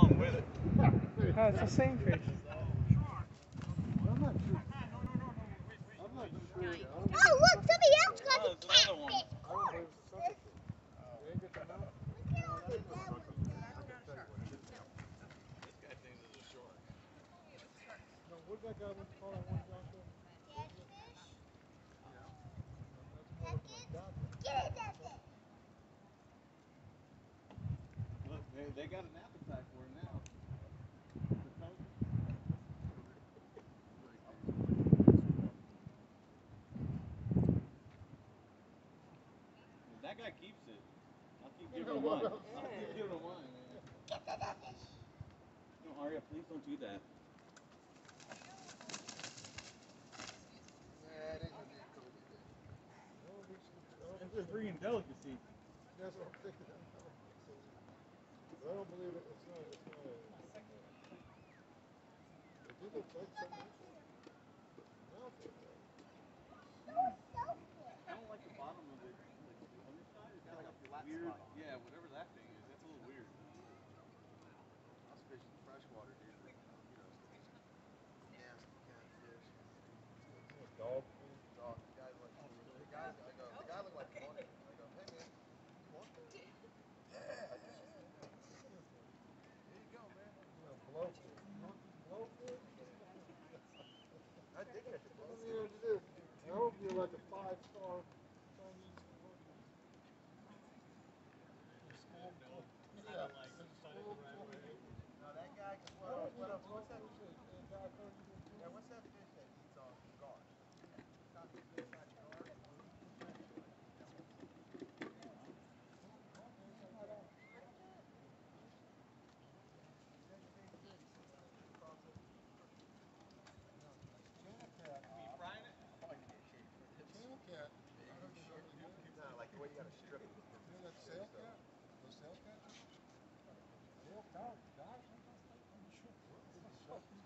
along with it. Oh, it's the same fish. I'm not sure. I'm not sure. Oh, look, somebody else got Oh, the there's another one. catfish. I don't believe it's a sucker fish. They ain't got the mouth. Look how big that one is. I can tell you what it is now. This guy thinks it's a shark. No, what that guy was calling one Joshua? Catfish? Yeah. That's more looking like catfish. Get it, that's it. Look, they got an appetite for it now. That guy keeps it. I'll keep giving him mine. I'll keep giving him mine, man. Get that fish. No, Arya, please don't do that. Yeah, it ain't gonna be a Kobe fish. That's a freaking delicacy. That's what I'm thinking. But I don't believe it. It's not. It's not a. It did look like something else. Mouth looked like. I don't like the bottom of it. Like the underside, it's got like a weird, yeah, whatever that thing is. That's a little weird. I was fishing freshwater, dude. You know, nasty catfish. Dog. Dog. The guy like the guy. I go. The guy looked like he wanted it. I go, hey man, you want this? Yeah. Here you go, man. Blowfish. You want this blowfish? I did catch a blowfish. That would be like a 5-star Chinese blowfish. Yeah. No, that guy. What's that? Yeah, what's that fish that eats on gar? Not the fish, not gar. No, like the way you got to strip it. You know that sail cat? Those sail catfish? Sail guys sometimes take them to ship.